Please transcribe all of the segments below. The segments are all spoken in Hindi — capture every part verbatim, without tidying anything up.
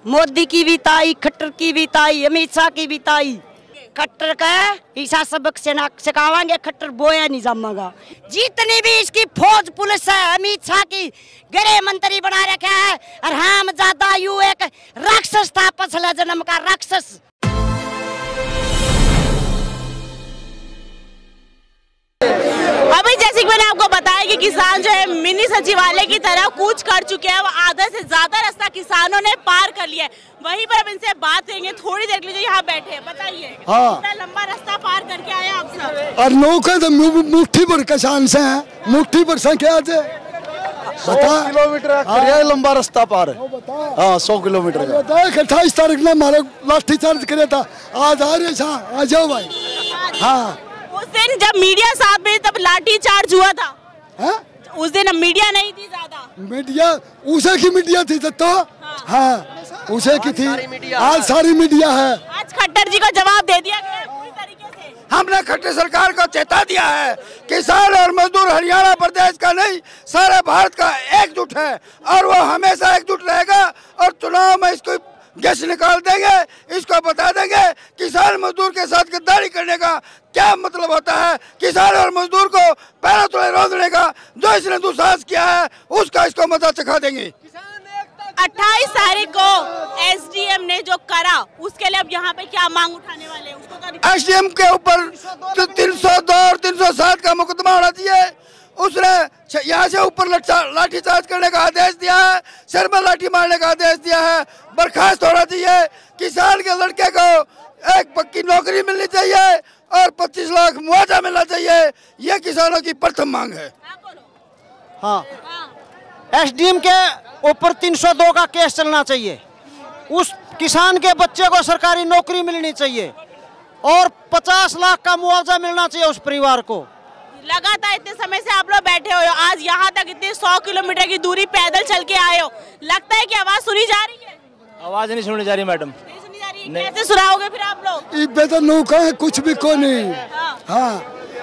मोदी की भी ताई, खट्टर की भी ताई, अमित शाह की भी ताई। खट्टर का ऐसा सबक सिखावांगे, खट्टर बोया नहीं जमेगा। जितनी भी इसकी फौज पुलिस है, अमित शाह की गृह मंत्री बना रखा है। और हम ज्यादा यू एक राक्षस था, पछला जन्म का राक्षस। अभी जैसे कि मैंने आपको बताया कि किसान जो है मिनी सचिवालय की तरफ कूच कर चुके हैं। वो आधा से ज्यादा रास्ता किसानों ने पार कर लिया है। वहीं पर अब इनसे बात करेंगे थोड़ी देर के लिए। यहाँ बैठे हैं, बताइए हाँ। कितना लंबा रास्ता पार करके आए आप सब? और नौका तो मुट्ठी भर किसान से है, मुट्ठी भर संख्या से बता किलोमीटर लंबा रास्ता पार है। हाँ, सौ किलोमीटर का। अट्ठाईस तारीख ने हमारे लाठी चार्ज करे था, आज आ रहे आ जाओ भाई। हाँ, उस दिन जब मीडिया साथ में तब लाठी चार्ज हुआ था। हा? उस दिन मीडिया नहीं थी ज्यादा। मीडिया उसे की मीडिया थी तो हाँ, हाँ उसे की थी। आज सारी मीडिया है। आज खट्टर जी को जवाब दे दिया गया पूरी तरीके से। हमने खट्टर सरकार को चेता दिया है, किसान और मजदूर हरियाणा प्रदेश का नहीं सारे भारत का एकजुट है और वो हमेशा एकजुट रहेगा। और चुनाव में इसको गैस निकाल देंगे, इसको बता देंगे किसान मजदूर के साथ गद्दारी करने का क्या मतलब होता है। किसान और मजदूर को पैरों तले रोकने का जो इसने दुस्साहस किया है, उसका इसको मजा चखा देंगे। अट्ठाईस तारीख को एसडीएम ने जो करा, उसके लिए अब यहाँ पे क्या मांग उठाने वाले हैं? उसको तो एसडीएम के ऊपर तीन सौ दो और तीन सौ सात का मुकदमा होना चाहिए। उसने यहाँ से ऊपर लाठी चार्ज करने का आदेश दिया है, सिर में लाठी मारने का आदेश दिया है। बर्खास्त होना चाहिए। किसान के लड़के को एक पक्की नौकरी मिलनी चाहिए और पच्चीस लाख मुआवजा मिलना चाहिए। ये किसानों की प्रथम मांग है। हाँ, एसडीएम के ऊपर तीन सौ दो का केस चलना चाहिए। उस किसान के बच्चे को सरकारी नौकरी मिलनी चाहिए और पचास लाख का मुआवजा मिलना चाहिए उस परिवार को। लगातार इतने समय से आप लोग बैठे हो, आज यहाँ तक इतने सौ किलोमीटर की दूरी पैदल चल के आए हो, लगता है कि आवाज सुनी जा रही है? आवाज नहीं सुनी जा रही मैडम। नहीं सुनी जा रही है। कैसे सुनाओगे फिर आप लोग? इबे तो नौका है, कुछ भी को नहीं। हाँ,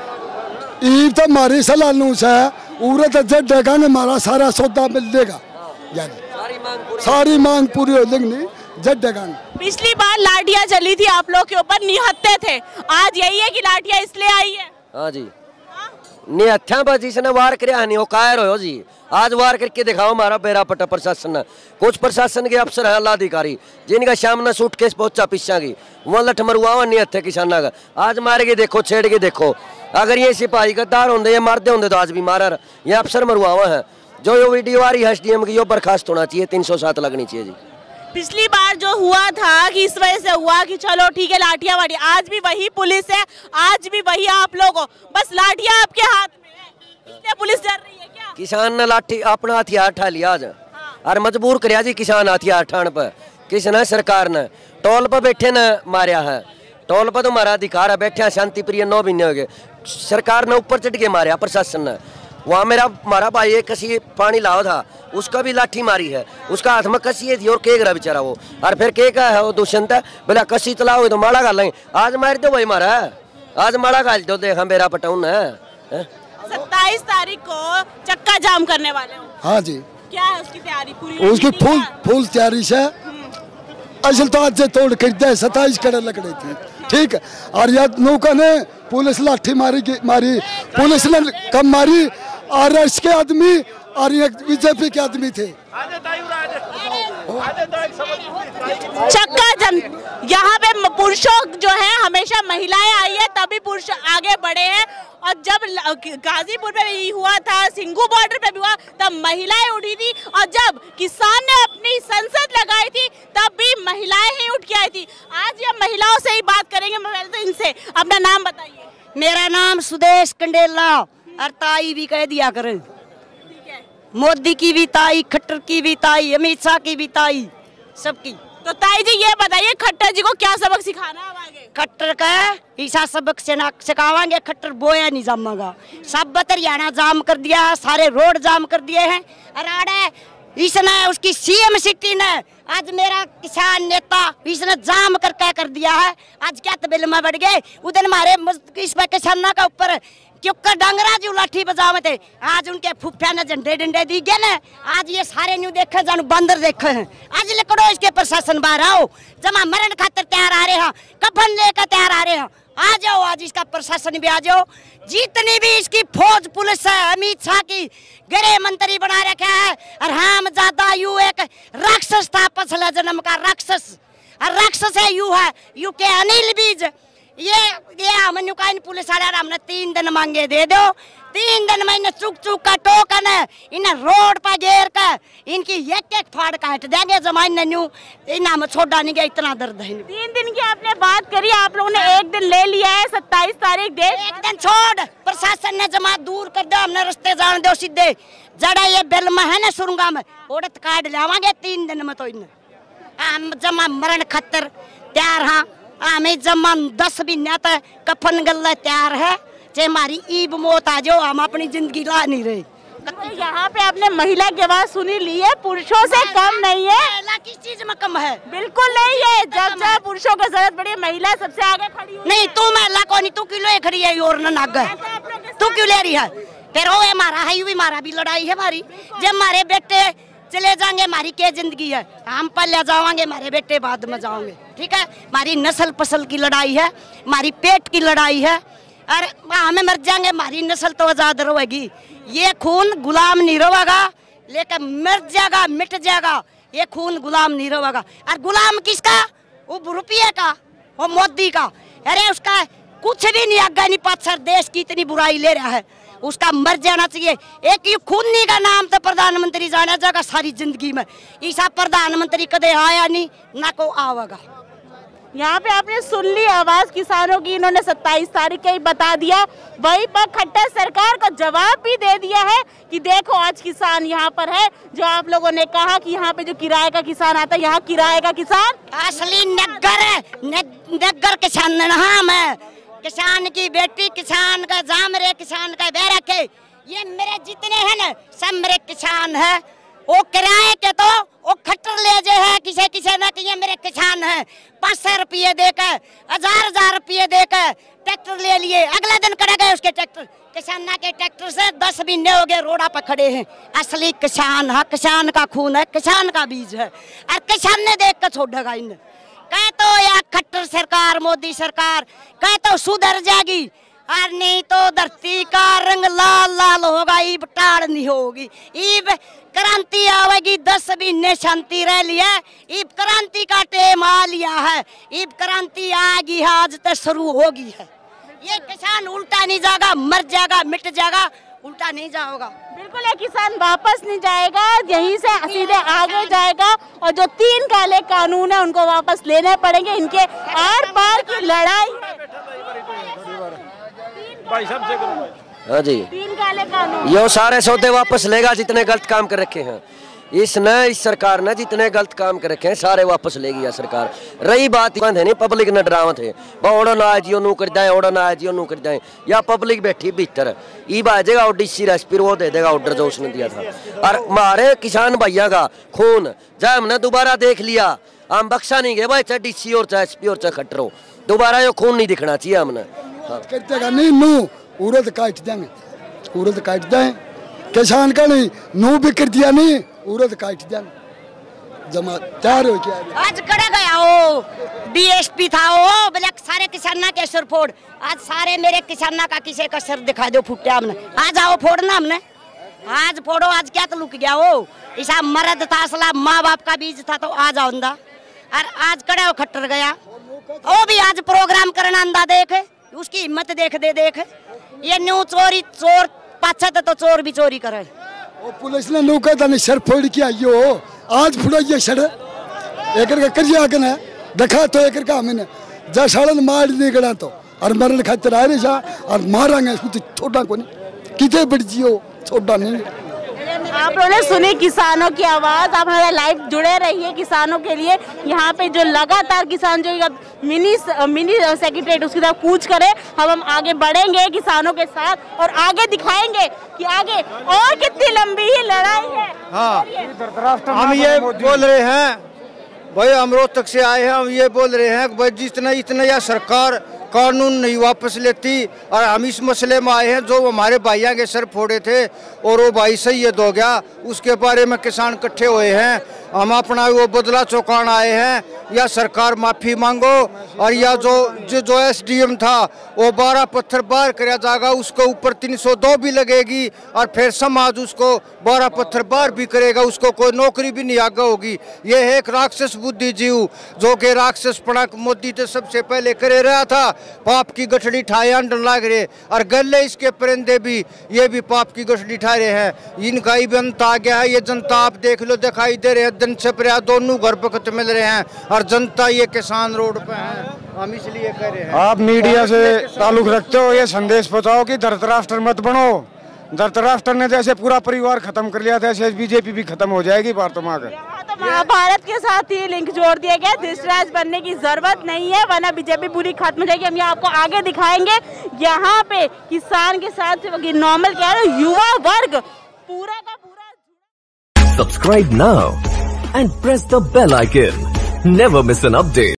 ईब तो हमारी सलालू से उरत जगह ने हमारा सारा सौदा मिल देगा, यानी सारी मांग पूरी हो जाएगी। जगह पिछली बार लाठियां चली थी आप लोग के ऊपर, निहत्थे थे। आज यही है कि लाठियां इसलिए आई है? हाँ जी, निहत्था पर जिसने वार कराया नहीं वो कायर हो जी। आज वार करके दिखाओ हमारा बेरा पट्टा प्रशासन। कुछ प्रशासन के अफसर हैं अधिकारी जिनका सामने सूटकेस पहुंचा पिछा की, वहाँ लठ मरुआ नहीं हथे किसाना का। आज मार के देखो, छेड़ के देखो। अगर ये सिपाही गद्दार होंगे या मारते होंगे तो आज भी मारा। ये अफसर मरुआ है। जो ये वीडियो आ रही है एसडीएम की, यो बर्खास्त होना चाहिए, तीन सौ सात लगनी चाहिए जी। पिछली बार जो हुआ था कि इस वजह से हुआ कि चलो ठीक है लाठियां वाठी, आज भी वही पुलिस है, आज भी वही आप लोग हो, बस लाठियां आपके हाथ में है। इसलिए पुलिस डर रही है क्या? किसान ने लाठी अपना हथियार ठा लिया आज। हाँ। और मजबूर कराया जी किसान हथियार ठान पर। किसने? सरकार ने। टोल पर बैठे ने मारा है। टोल पर तो हमारा अधिकार है, बैठे शांति प्रिय नौ महीने हो गए। सरकार ने ऊपर चढ़ के मारा प्रशासन ने। वहाँ मेरा हमारा भाई एक कसी पानी लाओ था, उसका भी लाठी मारी है। उसका हाथ में कसी थी और केक रहा बेचारा वो। और फिर के का है वो दुष्यंत है, बोला कसी चलाओगे तो माड़ा गाल लेंगे। आज मार दो भाई मारा, आज माड़ा गाल दो, देखा मेरा पटाउन है। सत्ताईस तारीख को चक्का जाम करने वाले हो? हाँ जी। क्या है उसकी तैयारी पूरी? उसकी फुल फुल तैयारी से असल तो आज से तोड़ कर सत्ताईस कड़े लकड़े थी, ठीक है। और यह नौका ने पुलिस लाठी मारी मारी, पुलिस ने कम मारी। और इसके आदमी और ये बीजेपी के आदमी थे। चक्का जम, यहाँ पे पुरुषों जो है हमेशा महिलाएं आई है तभी पुरुष आगे बढ़े हैं। और जब गाजीपुर पे भी हुआ था, सिंघू बॉर्डर पे भी हुआ, तब महिलाएं उठी थी। और जब किसान ने अपनी संसद लगाई थी तब भी महिलाएं ही उठ के आई थी। आज ये महिलाओं से ही बात करेंगे। मैं पहले तो इनसे अपना नाम बताइए। मेरा नाम सुदेश कंडेला, और ताई भी कह दिया कर। मोदी की भी ताई, खट्टर की भी ताई, अमित शाह की भी ताई, सबकी। तो ताई जी ये बताइए खट्टर जी को क्या सबक सिखाना है आगे? खट्टर का ऐसा सबक सिखावांगे, खट्टर बोया नहीं जमेगा। सब हरियाणा जाम कर दिया है, सारे रोड जाम कर दिए हैं। अराड़े इसने उसकी सीएम सिटी ने आज मेरा किसान नेता इसने जाम कर क्या कर दिया है। आज क्या तबिल में बढ़ गए। उधर हमारे इस पर किसानों का ऊपर क्योंकि डंगरा जी लाठी बजावे थे, आज उनके फुफिया ने झंडे डंडे दी गए ना, आज ये सारे न्यू देखे जानू बंदर देखे हैं। आज लकड़ो इसके प्रशासन बाहर आओ, जमा मरण खातर तैयार आ रहे हैं, कफन लेकर तैयार आ रहे हैं, आ जाओ आज इसका प्रशासन भी आ जाओ। जितनी भी इसकी फौज पुलिस है, अमित शाह की गृह मंत्री बना रखा है, और हम ज्यादा यू एक राक्षस था, पसला जन्म का राक्षस, और राक्षस है यू है यू के अनिल बीज। ये ये हमने कहा पुलिस वाले हमने तीन दिन मांगे दे दो, तीन दिन में इन्हें चुक चुक का टोकन है, इन्हें रोड पर घेर कर इनकी एक एक फाड़ काट देंगे जमान ने न्यू इन्हें हम छोड़ा नहीं गया, इतना दर्द है। तीन दिन की आपने बात करी, आप लोगों ने एक दिन ले लिया है, सत्ताईस तारीख दे, एक दिन छोड़, प्रशासन ने जमात दूर कर दो, हमने रास्ते जान दो सीधे, जड़ा ये बिल में है ना सुरंगा में उड़त काट लावांगे तीन दिन में। तो इन्हें हम जमा मरण खतर तैयार हाँ, हमें जमा दस महीना तक कफन गल्ला तैयार है, चाहे हमारी ईब मौत आ जाओ, हम अपनी जिंदगी ला नहीं रहे। तो यहाँ पे आपने महिला की आवाज सुनी ली है, पुरुषों से कम नहीं है, महिला किस चीज में कम है? बिल्कुल नहीं है, जब जब पुरुषों को जरूरत पड़ी महिला सबसे आगे खड़ी हुई नहीं, तू महिला को नहीं, तू क्यों ले खड़ी है और न नाग है, तू क्यों ले रही है? फिर वो हमारा है, भी हमारा भी लड़ाई है हमारी, जब हमारे बेटे चले जाएंगे हमारी क्या जिंदगी है, हम पहले जाओगे हमारे बेटे बाद में जाओगे, ठीक है? हमारी नस्ल पसल की लड़ाई है, हमारी पेट की लड़ाई है, और हमें मर जाएंगे हमारी नस्ल तो आजाद रहेगी। ये खून गुलाम नहीं रहेगा, लेकिन मर जाएगा मिट जाएगा, ये खून गुलाम नहीं रहेगा। और गुलाम किसका? वो रुपये का, वो मोदी का, अरे उसका कुछ भी नहीं आगा नहीं पाछर, देश की इतनी बुराई ले रहा है, उसका मर जाना चाहिए। एक ये खूनी का नाम तो प्रधानमंत्री जाना जाएगा सारी जिंदगी में, ऐसा प्रधानमंत्री कदे आया नहीं ना को आवेगा। यहाँ पे आपने सुन ली आवाज किसानों की, इन्होंने सत्ताईस तारीख का ही बता दिया, वहीं पर खट्टर सरकार को जवाब भी दे दिया है कि देखो आज किसान यहाँ पर है, जो आप लोगों ने कहा कि यहाँ पे जो किराए का किसान आता है, यहाँ किराए का किसान असली नगर है, नगर किसान नाम है, किसान की बेटी, किसान का जाम रे, किसान का बैरक है, ये मेरे जितने हैं ना सब मेरे किसान है। वो किराए के तो वो खट्टर ले जे है किसे किसे ना कि ये मेरे किसान है, पाँच सौ रुपये देकर हजार हजार रुपये देकर ट्रैक्टर ले लिए, अगले दिन कड़ा गए उसके ट्रैक्टर, किसान के ट्रैक्टर से दस महीने हो गए रोड़ा पर खड़े हैं। असली किसान है, किसान का खून है, किसान का बीज है, और किसान ने देख कर छोड़ेगा इन्हें। कह तो या खट्टर सरकार, मोदी सरकार कह तो सुधर जाएगी, और नहीं तो धरती का रंग लाल लाल होगा, ईब टाड़ नहीं होगी, ईब क्रांति आवेगी, दस महीने शांति रह लिया, ईब क्रांति का टेम आ लिया है, ईब क्रांति आएगी आज तो शुरू होगी है। ये किसान उल्टा नहीं जाएगा, मर जाएगा मिट जाएगा, उल्टा नहीं जाएगा। बिल्कुल, ये किसान वापस नहीं जाएगा, यहीं से सीधे आगे जाएगा, और जो तीन काले कानून है उनको वापस लेने पड़ेंगे, इनके आर पार की लड़ाई है। हाँ जी, तीन काले कानून, यो सारे सौदे वापस लेगा जितने गलत काम कर रखे हैं इसने, इस सरकार ने जितने गलत काम कर रखे हैं सारे वापस लेगी यह सरकार। रही बात है नहीं पब्लिक ने डराव थे, ओड़ा ना आज यो नू कर जाए, ओड़ा ना आज यो नू कर जाए, या पब्लिक बैठी भीतर ई बाजेगा और डीसी रेस्पी वो दे देगा ऑर्डर जो उसने दिया था। और हमारे किसान भैया का खून जब हमने दोबारा देख लिया, हम बख्शा नहीं गए भाई, चाहे डीसी और चाहे एसपी और चाहे खट्टर हो, दोबारा यो खून नहीं दिखना चाहिए हमने। करतेगा नहीं नू उड़द काट देंगे, उड़द काट दें, किसान का नहीं नू भी कर दिया नहीं, उड़द काट देंगे, जमा तैयार हो क्या आज कड़ा गया वो डीएसपी था वो बोले सारे किसाना के सर फोड़, आज सारे मेरे किसाना का किसी का सर दिखा दो फुटिया हमने, आज आओ फोड़ना हमने, आज फोड़ो, आज क्या तो लुक गया वो, ऐसा मर्द था असला माँ बाप का बीज था तो आज आओ, और आज कड़ा वो खट्टर गया, वो भी आज प्रोग्राम करना अंदा देख, उसकी हिम्मत देख दे देख, ये न्यू चोरी चोर पाछा तो चोर भी चोरी करे। वो पुलिस ने नौका था नहीं सर फोड़ के आइयो, आज फोड़ा ये सर एक का करिया के ना देखा तो एक का हमने जा सालन मार नहीं गड़ा तो, और मरण खातिर आ रहे जा और मारांगे इसको तो छोटा को नहीं कितने बढ़ जियो छोटा नहीं। आप लोगों ने सुनी किसानों की आवाज, आप हमारे लाइव जुड़े रहिए किसानों के लिए। यहाँ पे जो लगातार किसान जो मिनी मिनी सेक्रेटरीट उसकी तरफ कूच करे, हम हम आगे बढ़ेंगे किसानों के साथ और आगे दिखाएंगे कि आगे और कितनी लंबी ही लड़ाई है। हाँ, हम ये बोल रहे हैं भाई, हम रोहतक से आए हैं, हम ये बोल रहे हैं भाई जितना इतना यह सरकार कानून नहीं वापस लेती। और हम इस मसले में आए हैं, जो हमारे भाइयों के सर फोड़े थे और वो भाई शहीद हो गया, उसके बारे में किसान इकट्ठे हुए हैं। हम अपना वो बदला चौकान आए हैं, या सरकार माफ़ी मांगो, और या जो जो जो एसडीएम था वो बारह पत्थर बार कराया जाएगा, उसके ऊपर तीन सौ दो भी लगेगी, और फिर समाज उसको बारह पत्थर बार भी करेगा, उसको कोई नौकरी भी नहीं आगे होगी। ये है एक राक्षस बुद्धि जीव, जो कि राक्षसपना मोदी तो सबसे पहले करे रहा था। पाप की गठड़ी ठाए अंडर लाग रहे, और गले इसके परिंदे भी, ये भी पाप की गठड़ी ठा रहे हैं। इनका ही अंत आ गया है। ये जनता आप देख लो, दिखाई दे रहे हैं, दिन छपरिया दोनों घर पकड़ मिल रहे हैं, और जनता ये किसान रोड पे है। हम इसलिए कह रहे हैं, आप मीडिया से ताल्लुक रखते हो, ये संदेश पहुंचाओ कि धृतराष्ट्र मत बनो। धृतराष्ट्र ने जैसे पूरा परिवार खत्म कर लिया था, ऐसे बीजेपी भी खत्म हो जाएगी भारत में आकर। तो महाभारत के साथ ही लिंक जोड़ दिया गया, धृतराष्ट्र बनने की जरूरत नहीं है, वरना बीजेपी पूरी खत्म हो जाएगी। हम यहाँ आपको आगे दिखाएंगे। यहाँ पे किसान के साथ नॉर्मल क्या है, युवा वर्ग पूरा का पूरा। Subscribe now and press the bell icon. Never miss an update.